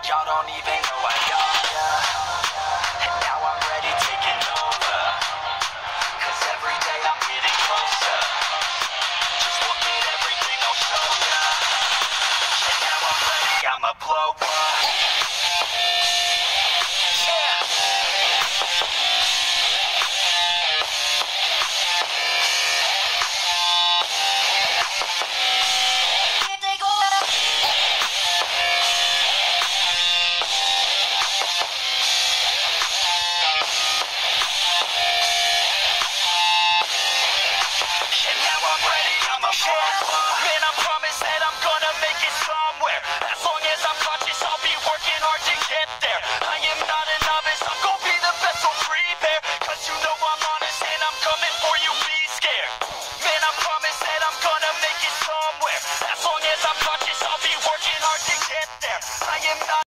Y'all don't even know I got ya. And now I'm ready taking over. Cause every day I'm getting closer. Just look at everything I'll show ya. And now I'm ready, I'ma blow up. Man, I promise that I'm gonna make it somewhere. As long as I'm conscious, I'll be working hard to get there. I am not a novice, I'm gonna be the best, so prepare. Cause you know I'm honest and I'm coming for you, be scared. Man, I promise that I'm gonna make it somewhere. As long as I'm conscious, I'll be working hard to get there. I am not